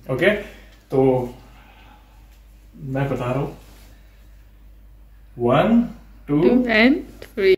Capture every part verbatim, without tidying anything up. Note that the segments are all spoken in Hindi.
ओके, तो मैं बता रहा हूँ वन टू एंड थ्री।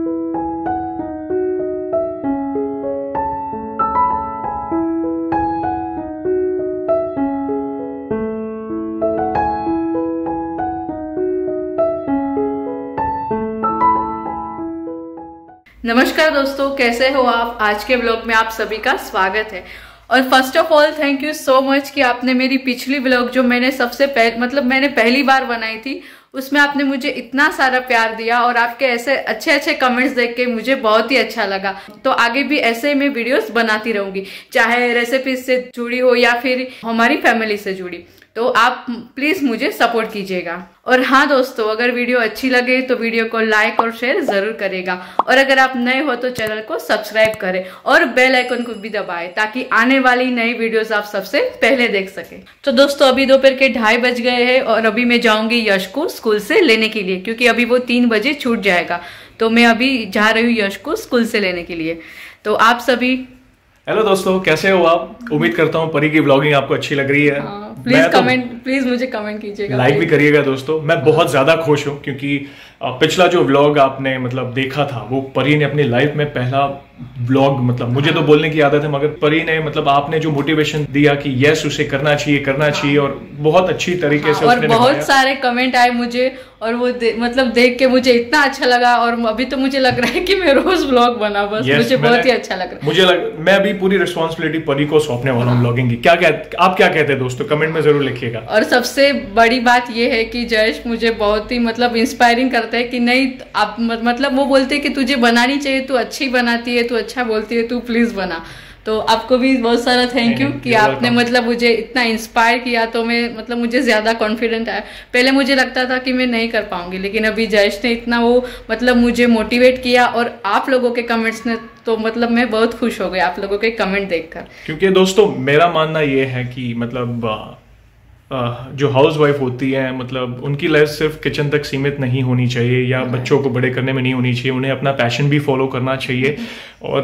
नमस्कार दोस्तों, कैसे हो आप। आज के ब्लॉग में आप सभी का स्वागत है। और first of all thank you so much कि आपने मेरी पिछली ब्लॉग जो मैंने सबसे पहले मतलब मैंने पहली बार बनाई थी उसमें आपने मुझे इतना सारा प्यार दिया और आपके ऐसे अच्छे अच्छे कमेंट्स देख के मुझे बहुत ही अच्छा लगा। तो आगे भी ऐसे मैं वीडियोस बनाती रहूंगी, चाहे रेसिपी से जुड़ी हो या फिर हमारी फैमिली से जुड़ी। तो आप प्लीज मुझे सपोर्ट कीजिएगा। और हाँ दोस्तों, अगर वीडियो अच्छी लगे तो वीडियो को लाइक और शेयर जरूर करेगा। और अगर आप नए हो तो चैनल को सब्सक्राइब करें और बेल आइकन को भी दबाएं ताकि आने वाली नई वीडियोस आप सबसे पहले देख सके। तो दोस्तों अभी दोपहर के ढाई बज गए हैं और अभी मैं जाऊंगी यश को स्कूल से लेने के लिए, क्योंकि अभी वो तीन बजे छूट जाएगा। तो मैं अभी जा रही हूँ यश को स्कूल से लेने के लिए। तो आप सभी हेलो दोस्तों, कैसे हो आप। उम्मीद करता हूँ परी की व्लॉगिंग आपको अच्छी लग रही है। प्लीज कमेंट तो, प्लीज मुझे कमेंट कीजिएगा, लाइक भी करिएगा दोस्तों। मैं बहुत ज्यादा खुश हूँ क्योंकि पिछला जो व्लॉग आपने मतलब देखा था वो परी ने अपनी लाइफ में पहला व्लॉग, मतलब मुझे तो बोलने की आदत है मगर परी ने मतलब आपने जो मोटिवेशन दिया कि यस उसे करना चाहिए करना चाहिए और बहुत अच्छी तरीके से और बहुत सारे कमेंट आए मुझे और वो दे, मतलब देख के मुझे इतना अच्छा लगा। और अभी तो मुझे लग रहा है कि मैं रोज व्लॉग बना बस। yes, मुझे बहुत ही अच्छा लग रहा है। मुझे लग मैं अभी पूरी रिस्पॉन्सिबिलिटी परी को सौंपने वाला हूँ व्लॉगिंग की। क्या क्या आप क्या कहते हैं दोस्तों, कमेंट में जरूर लिखिएगा। और सबसे बड़ी बात ये है कि जयेश मुझे बहुत ही मतलब इंस्पायरिंग करता है कि नहीं आप मतलब वो बोलते हैं कि तुझे बनानी चाहिए, तू अच्छी बनाती है, तू अच्छा बोलती है, तू प्लीज बना। तो आपको भी बहुत सारा थैंक यू कि आपने मतलब मुझे इतना इंस्पायर किया। तो मैं मतलब मुझे ज्यादा कॉन्फिडेंट आया। पहले मुझे लगता था कि मैं नहीं कर पाऊंगी, लेकिन अभी जयेश ने इतना वो मतलब मुझे मोटिवेट किया और आप लोगों के कमेंट्स ने तो मतलब मैं बहुत खुश हो गई आप लोगों के कमेंट देखकर। क्योंकि दोस्तों मेरा मानना ये है कि मतलब जो हाउस वाइफ होती है मतलब उनकी लाइफ सिर्फ किचन तक सीमित नहीं होनी चाहिए या बच्चों को बड़े करने में नहीं होनी चाहिए। उन्हें अपना पैशन भी फॉलो करना चाहिए। और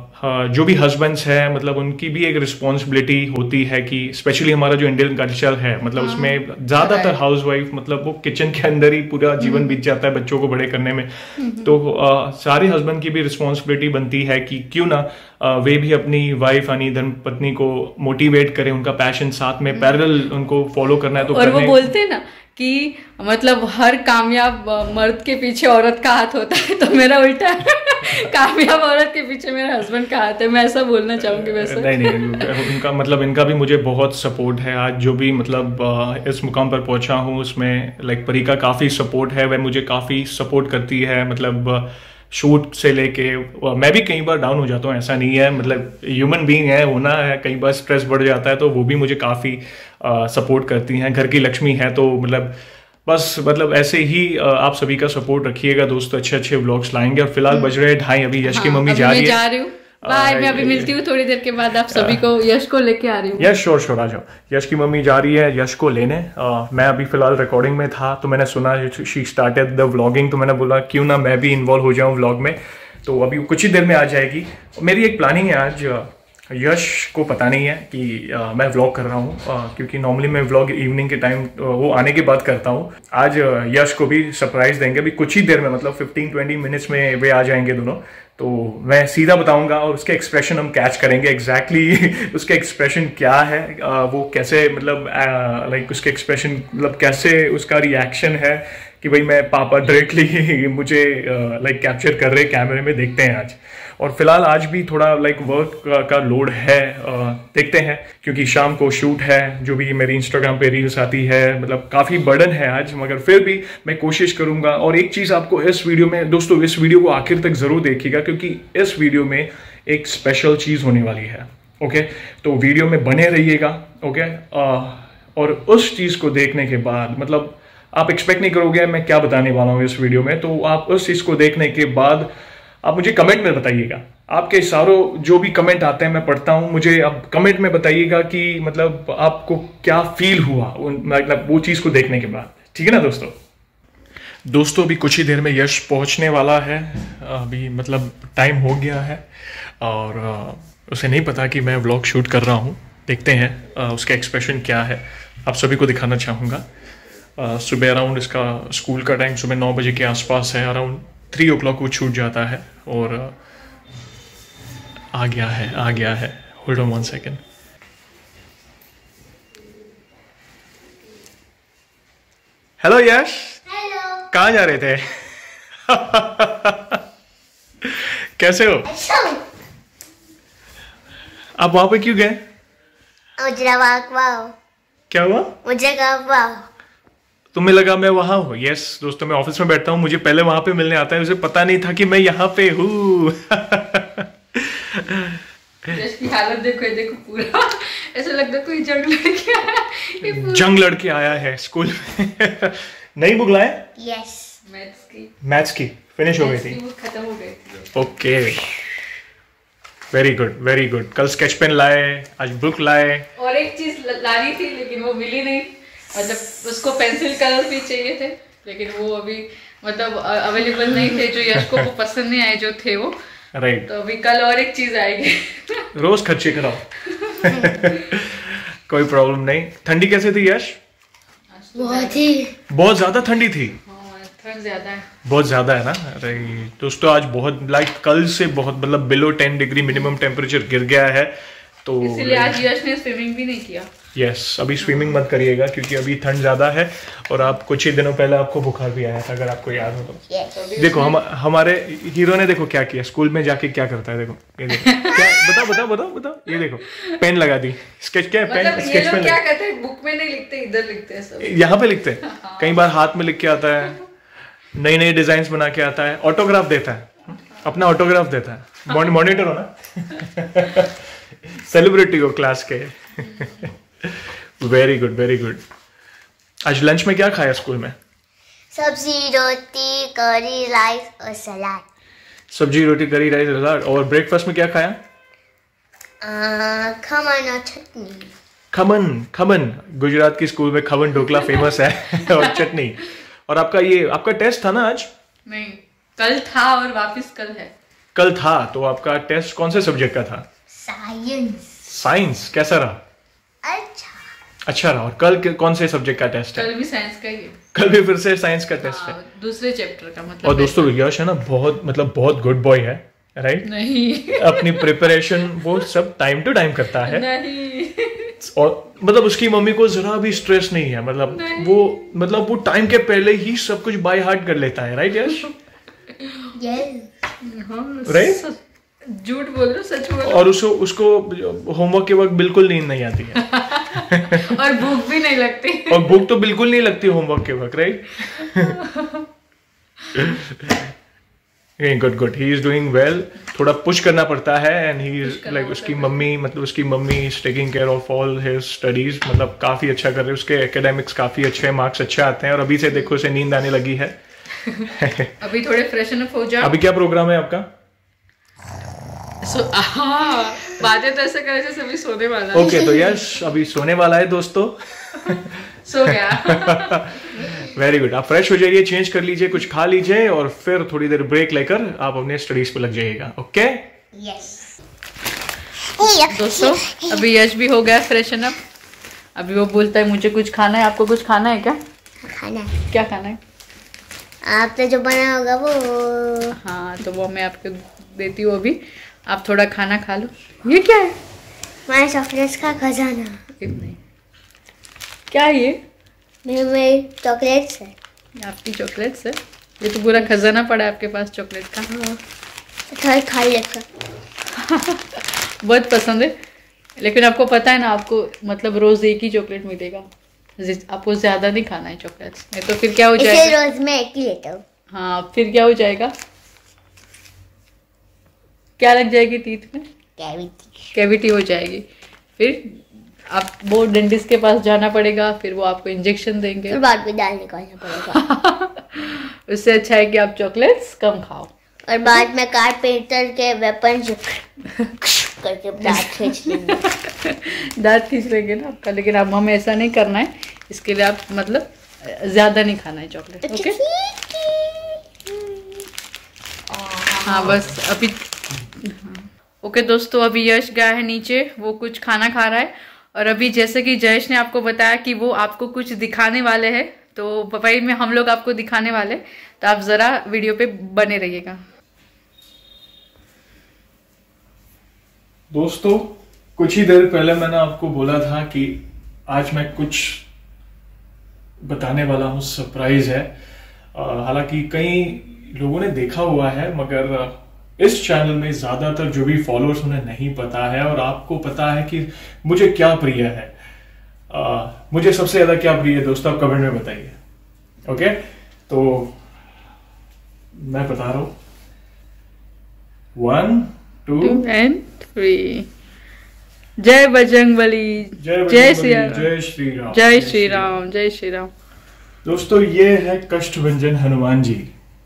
जो भी हस्बैंड्स हैं मतलब उनकी भी एक रिस्पॉन्सिबिलिटी होती है कि स्पेशली हमारा जो इंडियन कल्चर है मतलब उसमें ज्यादातर हाउस वाइफ मतलब वो किचन के अंदर ही पूरा जीवन बीत जाता है बच्चों को बड़े करने में। तो सारे हस्बैंड की भी रिस्पॉन्सिबिलिटी बनती है कि क्यों ना वे भी अपनी वाइफ यानी धर्म पत्नी को मोटिवेट करें, उनका पैशन साथ में पैरेलल उनको फॉलो करना है तो और वो बोलते हैं ना कि मतलब हर कामयाब मर्द के पीछे औरत का हाथ होता है, तो मेरा उल्टा है कामयाब औरत के पीछे मेरे हस्बैंड का हाथ है। मैं ऐसा बोलना चाहूंगी वैसे। नहीं नहीं उनका मतलब इनका भी मुझे बहुत सपोर्ट है। आज जो भी मतलब इस मुकाम पर पहुंचा हूँ उसमें लाइक परी का काफ़ी सपोर्ट है। वह मुझे काफ़ी सपोर्ट करती है मतलब शूट से लेके। मैं भी कई बार डाउन हो जाता हूँ, ऐसा नहीं है, मतलब ह्यूमन बीइंग है, होना है, कई बार स्ट्रेस बढ़ जाता है तो वो भी मुझे काफ़ी सपोर्ट करती हैं। घर की लक्ष्मी है तो मतलब बस मतलब ऐसे ही आप सभी का सपोर्ट रखिएगा दोस्तों। अच्छे अच्छे व्लॉग्स लाएंगे। और फिलहाल बज रहे ढाई, अभी यश की मम्मी जा रही है। बाय, मैं अभी मिलती हूँ थोड़ी देर के बाद आप सभी को। यश को लेके आ रही हूँ। यश श्योर श्योर आ जाओ। यश की मम्मी जा रही है यश को लेने। आ, मैं अभी फिलहाल रिकॉर्डिंग में था तो मैंने सुना शी स्टार्टेड द व्लॉगिंग, तो मैंने बोला क्यों ना मैं भी इन्वॉल्व हो जाऊँ व्लॉग में। तो अभी कुछ ही देर में आ जाएगी। मेरी एक प्लानिंग है आज, यश को पता नहीं है कि आ, मैं व्लॉग कर रहा हूँ क्योंकि नॉर्मली मैं व्लॉग इवनिंग के टाइम वो आने के बाद करता हूँ। आज यश को भी सरप्राइज देंगे। अभी कुछ ही देर में मतलब फिफ्टीन ट्वेंटी मिनट्स में वे आ जाएंगे दोनों। तो मैं सीधा बताऊंगा और उसके एक्सप्रेशन हम कैच करेंगे एग्जैक्टली exactly उसके एक्सप्रेशन क्या है, आ, वो कैसे मतलब लाइक उसके एक्सप्रेशन मतलब कैसे उसका रिएक्शन है कि भाई मैं पापा डायरेक्टली मुझे लाइक कैप्चर कर रहे कैमरे में। देखते हैं आज। और फिलहाल आज भी थोड़ा लाइक वर्क का लोड है, देखते हैं क्योंकि शाम को शूट है जो भी मेरी इंस्टाग्राम पे रील्स आती है, मतलब काफ़ी बर्डन है आज, मगर फिर भी मैं कोशिश करूंगा। और एक चीज़ आपको इस वीडियो में दोस्तों, इस वीडियो को आखिर तक ज़रूर देखिएगा क्योंकि इस वीडियो में एक स्पेशल चीज़ होने वाली है। ओके, तो वीडियो में बने रहिएगा। ओके, और उस चीज़ को देखने के बाद मतलब आप एक्सपेक्ट नहीं करोगे मैं क्या बताने वाला हूँ इस वीडियो में। तो आप उस चीज़ को देखने के बाद आप मुझे कमेंट में बताइएगा। आपके सारों जो भी कमेंट आते हैं मैं पढ़ता हूँ, मुझे आप कमेंट में बताइएगा कि मतलब आपको क्या फील हुआ मतलब वो चीज़ को देखने के बाद। ठीक है ना दोस्तों। दोस्तों अभी कुछ ही देर में यश पहुँचने वाला है। अभी मतलब टाइम हो गया है और उसे नहीं पता कि मैं व्लॉग शूट कर रहा हूँ। देखते हैं आ, उसका एक्सप्रेशन क्या है, आप सभी को दिखाना चाहूँगा। सुबह अराउंड इसका स्कूल का टाइम सुबह नौ बजे के आसपास है, अराउंड थ्री ओ क्लॉक वो छूट जाता है और आ गया है आ गया है hold on one second. Hello Yash. Hello. कहाँ जा रहे थे? कैसे हो? आप वहां पे क्यों गए? मुझे वाह क्या हुआ? मुझे वाह तुम्हें लगा मैं वहां हूँ? यस दोस्तों, मैं ऑफिस में बैठता हूँ, मुझे पहले वहां पे मिलने आता है, उसे पता नहीं था कि मैं यहाँ पे हूँ। की हालत देखो, ये देखो पूरा ऐसा लगता है कोई जंग लड़के आया जंग लड़के आया है स्कूल में। नई बुक लाए? यस। मैथ्स की मैथ्स की फिनिश हो गई थी, खत्म हो गई थी। Okay very good very good. कल स्केच पेन लाए, आज बुक लाए, और एक चीज लानी थी लेकिन वो मिली नहीं, मतलब उसको पेंसिल कलर भी चाहिए थे लेकिन वो अभी मतलब अवेलेबल नहीं थे, जो यश को वो पसंद नहीं आए जो थे वो, राइट right. तो अभी कल और एक चीज आएगी। रोज खर्चे कराओ। कोई प्रॉब्लम नहीं। ठंडी कैसे थी यश? बहुत ही बहुत ज्यादा ठंडी थी। ठंड ज्यादा है, बहुत ज्यादा है ना। अरे दोस्तों आज बहुत लाइक कल से बहुत मतलब below ten degree minimum temperature गिर गया है, तो इसलिए आज यश ने स्विमिंग भी नहीं किया। यस yes, अभी स्विमिंग मत करिएगा क्योंकि अभी ठंड ज़्यादा है और आप कुछ ही दिनों पहले आपको बुखार भी आया था, अगर आपको याद हो तो। yes. देखो हम हमारे हीरो ने देखो क्या किया, स्कूल में जाके क्या करता है, देखो ये देखो क्या, बताओ बताओ बताओ बताओ, ये देखो पेन लगा दी, स्केच क्या है, मतलब पेन ये स्केच लोग पेन क्या करते हैं, बुक में नहीं लिखते, इधर लिखते हैं सब, यहाँ पे लिखते हैं। कई बार हाथ में लिख के आता है, नई नई डिजाइन बना के आता है, ऑटोग्राफ देता है, अपना ऑटोग्राफ देता है। मॉनिटर हो ना, सेलिब्रिटी हो क्लास के। Very good very good. आज लंच में क्या खाया स्कूल में? सब्जी, रोटी, करी, राइस और सलाद। सब्जी, रोटी, करी, राइस, सलाद। और ब्रेकफास्ट में क्या खाया? आ, खमन और चटनी। खमन खमन गुजरात की स्कूल में खमन ढोकला फेमस है और चटनी। और आपका ये आपका टेस्ट था ना आज? नहीं, कल था और वापस कल है। कल था, तो आपका टेस्ट कौन से सब्जेक्ट का था? साइंस। साइंस। कैसा रहा? अच्छा अच्छा रहा। और कल के, कौन से सब्जेक्ट का टेस्ट है? कल भी साइंस का ही है। कल भी फिर से साइंस का टेस्ट है, दूसरे चैप्टर का मतलब। और दोस्तों यश है ना बहुत मतलब बहुत गुड बॉय है, राइट? नहीं अपनी प्रिपरेशन वो सब टाइम टू टाइम करता है। नहीं और मतलब उसकी मम्मी को जरा भी स्ट्रेस नहीं है, मतलब नहीं। वो मतलब वो टाइम के पहले ही सब कुछ बाय हार्ट कर लेता है, राइट यश? राइट? झूठ बोल रहे हो, सच बोल रहे और उसको उसको होमवर्क के वक्त बिल्कुल नींद नहीं आती है। हो? और भूख भी नहीं लगती। और भूख तो बिल्कुल नहीं लगती होमवर्क के वक्त, right? Good good, he is doing well. थोड़ा पुश करना पड़ता है एंड ही इज लाइक उसकी मम्मी मतलब उसकी mummy is taking care of all his studies, मतलब काफी अच्छा कर रहे हैं, उसके एकेडमिक्स काफी अच्छे हैं, मार्क्स अच्छे आते हैं और अभी से देखो उसे नींद आने लगी है। अभी थोड़े फ्रेशन अप हो जाओ। अभी क्या प्रोग्राम है आपका? सो हाँ, बातें तो ऐसे करे जैसे अभी सोने वाला है। ओके okay, तो यश अभी सोने वाला है दोस्तों। सो गया। Very good. आप फ्रेश हो जाइए, चेंज कर लीजिए, कुछ खा लीजिए और फिर थोड़ी देर ब्रेक लेकर आप अपने स्टडीज पे लग जाइएगा। Okay yes. दोस्तों अभी यश भी हो गया फ्रेशन अप, अभी वो बोलता है मुझे कुछ खाना है। आपको कुछ खाना है क्या? खाना क्या खाना है? आपने जो बना होगा वो। हाँ तो वो मैं आपको देती हूँ अभी, आप थोड़ा खाना खा लो। ये क्या है? हमारे चॉकलेट्स का खजाना। नहीं, क्या है ये? मेरे चॉकलेट्स है। आपकी चॉकलेट्स है? ये तो पूरा खजाना पड़ा है आपके पास चॉकलेट का। थोड़ा खा लेगा। बहुत पसंद है, लेकिन आपको पता है ना आपको मतलब रोज एक ही चॉकलेट मिलेगा, आपको ज्यादा नहीं खाना है चॉकलेट्स, नहीं तो फिर क्या हो जाएगा? रोज मैं एक ही लेता हूँ। हाँ फिर क्या हो जाएगा? क्या लग जाएगी टीथ में? कैविटी। कैविटी हो जाएगी, फिर आप वो डेंटिस्ट के पास जाना पड़ेगा, फिर वो आपको इंजेक्शन देंगे और बाद में दाल निकालना पड़ेगा। उससे अच्छा है कि आप चॉकलेट्स कम खाओ। और बाद में कारपेंटर के वेपन करके दांत खींच लेंगे। दांत खींच लेंगे ना आपका, लेकिन अब हमें ऐसा नहीं करना है, इसके लिए आप मतलब ज्यादा नहीं खाना है चॉकलेट। ओके हाँ बस अभी। ओके दोस्तों अभी यश गया है नीचे, वो कुछ खाना खा रहा है और अभी जैसे कि जयेश ने आपको बताया कि वो आपको कुछ दिखाने वाले हैं, तो पपाई में हम लोग आपको दिखाने वाले, तो आप जरा वीडियो पे बने रहिएगा। दोस्तों कुछ ही देर पहले मैंने आपको बोला था कि आज मैं कुछ बताने वाला हूँ, सरप्राइज है। हालांकि कई लोगों ने देखा हुआ है, मगर इस चैनल में ज्यादातर जो भी फॉलोअर्स उन्हें नहीं पता है, और आपको पता है कि मुझे क्या प्रिय है। आ, मुझे सबसे ज्यादा क्या प्रिय है दोस्तों, आप कमेंट में बताइए। ओके, तो मैं बता रहा हूं, वन टू एंड थ्री। जय बजरंगबली, जय श्री राम, जय श्री राम, जय श्री राम, जय श्री राम। दोस्तों ये है कष्टभंजन हनुमान जी।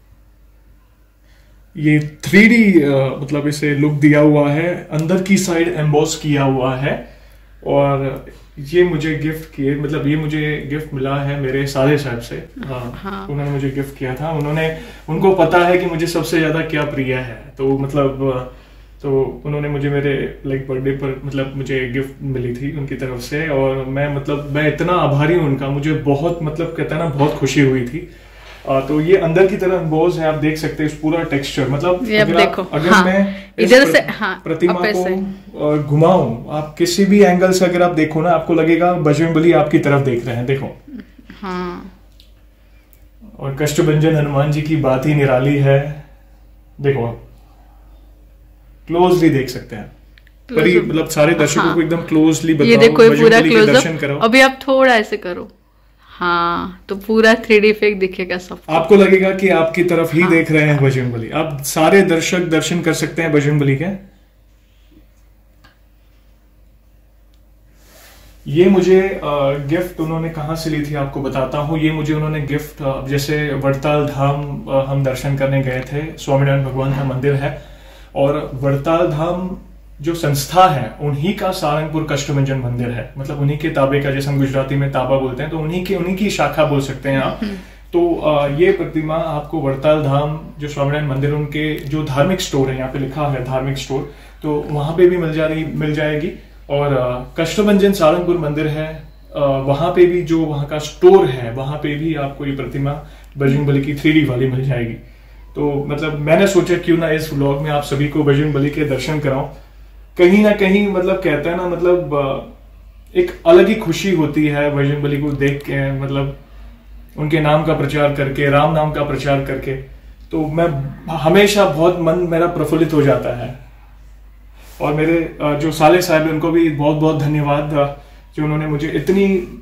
ये थ्री डी मतलब इसे लुक दिया हुआ है, अंदर की साइड एम्बॉस किया हुआ है, और ये मुझे गिफ्ट किए, मतलब ये मुझे गिफ्ट मिला है मेरे साले साहब से। हाँ, हाँ। उन्होंने मुझे गिफ्ट किया था। उन्होंने उनको पता है कि मुझे सबसे ज्यादा क्या प्रिय है, तो मतलब तो उन्होंने मुझे मेरे लाइक बर्थडे पर मतलब मुझे गिफ्ट मिली थी उनकी तरफ से, और मैं मतलब मैं इतना आभारी हूँ उनका। मुझे बहुत मतलब कहता है ना, बहुत खुशी हुई थी। आ, तो ये अंदर की तरफ एम्बोज है, आप देख सकते हैं इस पूरा टेक्सचर। मतलब ये अगर, देखो, आप, अगर हाँ, मैं इधर से हाँ, प्रतिमा को घुमाऊं, आप किसी भी एंगल से अगर आप देखो ना, आपको लगेगा बजरंगबली आपकी तरफ देख रहे हैं। देखो, हाँ। और कष्टभंजन हनुमान जी की बात ही निराली है। देखो, क्लोजली देख सकते हैं, परी मतलब सारे दर्शकों हाँ, को एकदम क्लोजली बताओ। ये देखो, ये पूरा क्लोजअप। अभी आप थोड़ा ऐसे करो, हाँ, तो पूरा थ्री डी इफेक्ट दिखेगा सब। आपको लगेगा कि आपकी तरफ ही हाँ, देख रहे हैं बजरंगबली। आप सारे दर्शक दर्शन कर सकते हैं बजरंगबली के। ये मुझे गिफ्ट उन्होंने कहां से ली थी आपको बताता हूँ। ये मुझे उन्होंने गिफ्ट, जैसे वड़ताल धाम हम दर्शन करने गए थे, स्वामीनारायण भगवान का मंदिर है, और वड़ताल धाम जो संस्था है उन्हीं का सारंगपुर कष्टभंजन मंदिर है, मतलब उन्हीं के ताबे का, जैसे हम गुजराती में ताबा बोलते हैं, तो उन्हीं की उन्हीं की शाखा बोल सकते हैं आप। तो ये प्रतिमा आपको वड़ताल धाम जो स्वामीनारायण मंदिर, उनके जो धार्मिक स्टोर है, यहाँ पे लिखा है धार्मिक स्टोर, तो वहां पे भी मिल जा रही मिल जाएगी। और कष्टभंजन सारंगपुर मंदिर है, वहां पे भी जो वहां का स्टोर है, वहां पे भी आपको ये प्रतिमा बजरंगबली की थ्री डी वाली मिल जाएगी। तो मतलब मैंने सोचा क्यों ना इस व्लॉग में आप सभी को बजरंगबली के दर्शन कराऊं। कहीं ना कहीं मतलब कहता है ना, मतलब एक अलग ही खुशी होती है बजरंगबली को देख के, मतलब उनके नाम का प्रचार करके, राम नाम का प्रचार करके, तो मैं हमेशा बहुत मन मेरा प्रफुल्लित हो जाता है। और मेरे जो साले साहब, उनको भी बहुत बहुत धन्यवाद, जो उन्होंने मुझे इतनी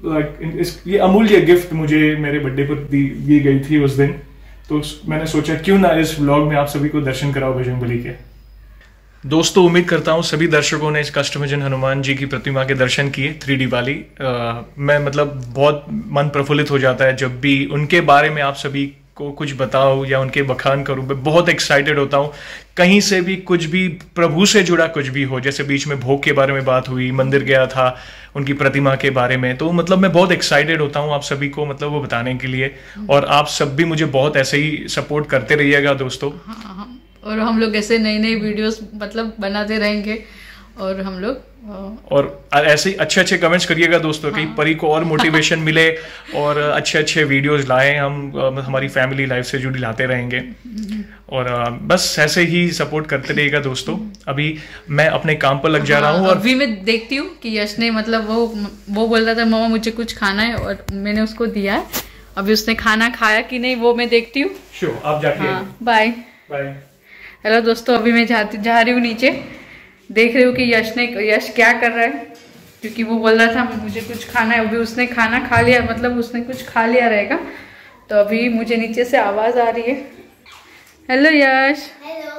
इस ये अमूल्य गिफ्ट मुझे मेरे बर्थडे पर दी दी गई थी उस दिन। तो मैंने सोचा क्यों ना इस व्लॉग में आप सभी को दर्शन कराओ बजरंगबली के। दोस्तों उम्मीद करता हूँ सभी दर्शकों ने इस कष्टभंजन हनुमान जी की प्रतिमा के दर्शन किए, थ्री डी वाली। आ, मैं मतलब बहुत मन प्रफुल्लित हो जाता है जब भी उनके बारे में आप सभी को कुछ बताओ या उनके बखान करूँ। मैं बहुत एक्साइटेड होता हूँ, कहीं से भी कुछ भी प्रभु से जुड़ा कुछ भी हो। जैसे बीच में भोग के बारे में बात हुई, मंदिर गया था उनकी प्रतिमा के बारे में, तो मतलब मैं बहुत एक्साइटेड होता हूँ आप सभी को मतलब वो बताने के लिए। और आप सब भी मुझे बहुत ऐसे ही सपोर्ट करते रहिएगा दोस्तों। हाँ, और हम लोग ऐसे नई नई वीडियोस मतलब बनाते रहेंगे, और हम लोग और ऐसे ही अच्छे अच्छे कमेंट्स करिएगा दोस्तों। हाँ। कि परी को और मोटिवेशन मिले और अच्छे अच्छे वीडियोस लाएं, हम हमारी फैमिली लाइफ से जुड़ी लाते रहेंगे। और बस ऐसे ही सपोर्ट करते रहिएगा दोस्तों। अभी मैं अपने काम पर लग जा रहा हूँ। और अभी मैं देखती हूँ कि यश ने मतलब वो वो बोल रहा था मम्मा मुझे कुछ खाना है, और मैंने उसको दिया है। अभी उसने खाना खाया कि नहीं वो मैं देखती हूँ। श्योर, आप जाके बाय बाय। हेलो दोस्तों, अभी मैं जाती जा रही हूँ नीचे, देख रही हूँ कि यश ने यश क्या कर रहा है, क्योंकि वो बोल रहा था मुझे कुछ खाना है। अभी उसने खाना खा लिया, मतलब उसने कुछ खा लिया रहेगा, तो अभी मुझे नीचे से आवाज़ आ रही है। हेलो यश। हेलो।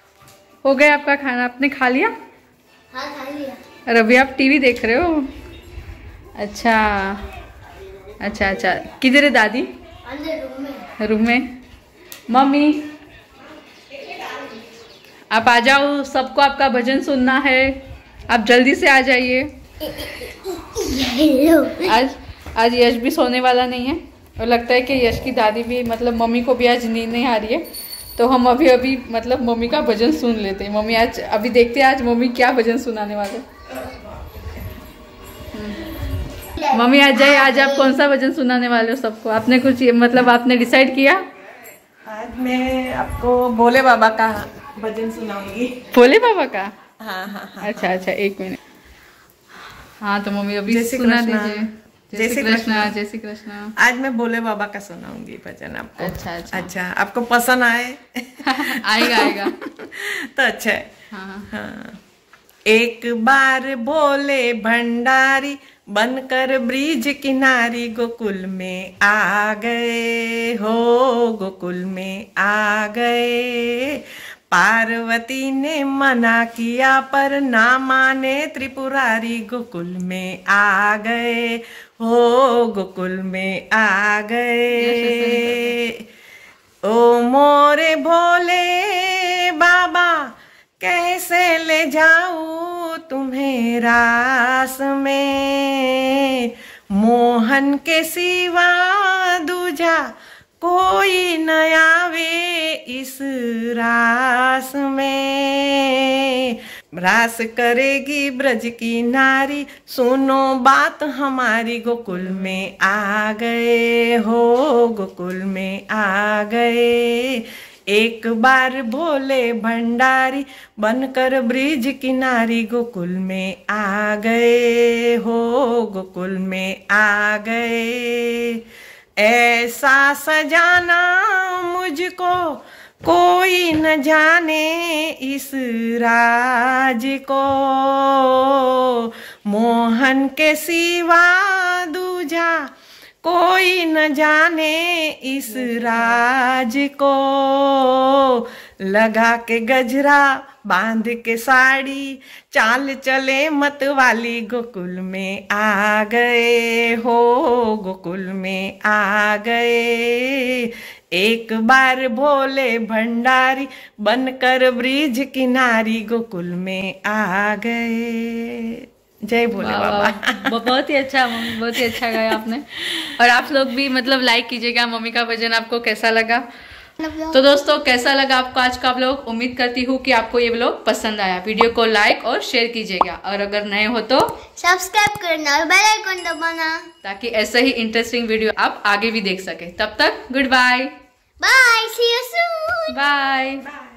हो गया आपका खाना, आपने खा लिया? हाँ खा लिया। और अभी आप टीवी देख रहे हो? अच्छा अच्छा अच्छा। किधर है दादी? अंदर रूम में। रूम में। मम्मी आप आ जाओ, सबको आपका भजन सुनना है, आप जल्दी से आ जाइए। आज आज यश भी सोने वाला नहीं है, और लगता है कि यश की दादी भी मतलब मम्मी को भी आज नींद नहीं आ रही है, तो हम अभी अभी मतलब मम्मी का भजन सुन लेते हैं। मम्मी आज अभी देखते हैं आज मम्मी क्या भजन सुनाने वाले। मम्मी आज जाए, आज आप कौन सा भजन सुनाने वाले हो सबको? आपने कुछ मतलब आपने डिसाइड किया? आज मैं आपको भोले बाबा का भजन सुनाऊंगी। भोले बाबा का? हाँ हाँ हाँ। अच्छा अच्छा, एक मिनट। हाँ तो मम्मी अभी सुना दीजिए। जय श्री कृष्णा, जय श्री कृष्णा। आज मैं भोले बाबा का सुनाऊंगी भजन आपको। अच्छा अच्छा अच्छा, आपको पसंद आए? आएगा आएगा तो अच्छा है। हाँ हाँ। एक बार भोले भंडारी बनकर ब्रिज किनारी गोकुल में आ गए हो, गोकुल में आ गए। पार्वती ने मना किया पर ना माने त्रिपुरारी, गोकुल में आ गए हो, गोकुल में आ गए। ओ मोरे भोले बाबा कैसे ले जाऊं तुम्हें रास में, मोहन के सिवा दूजा कोई न आवे इस रास में। रास करेगी ब्रज की नारी, सुनो बात हमारी, गोकुल में आ गए हो, गोकुल में आ गए। एक बार भोले भंडारी बनकर ब्रिज किनारी, गोकुल में आ गए हो, गोकुल में आ गए। ऐसा सजाना मुझको कोई न जाने इस राज को, मोहन के सिवा दूजा कोई न जाने इस राज को। लगा के गजरा बांध के साड़ी, चाल चले मत वाली, गोकुल में आ गए हो, गोकुल में आ गए। एक बार भोले भंडारी बनकर ब्रिज किनारी, गोकुल में आ गए। जय भोले बाबा। बहुत ही अच्छा मम्मी, बहुत ही अच्छा गाया आपने। और आप लोग भी मतलब लाइक कीजिएगा मम्मी का भजन, आपको कैसा लगा? तो दोस्तों कैसा लगा आपको आज का व्लॉग? उम्मीद करती हूँ कि आपको ये व्लॉग पसंद आया। वीडियो को लाइक और शेयर कीजिएगा, और अगर नए हो तो सब्सक्राइब करना और बेल आइकन दबाना, ताकि ऐसे ही इंटरेस्टिंग वीडियो आप आगे भी देख सके। तब तक good bye. Bye, see you soon. Bye.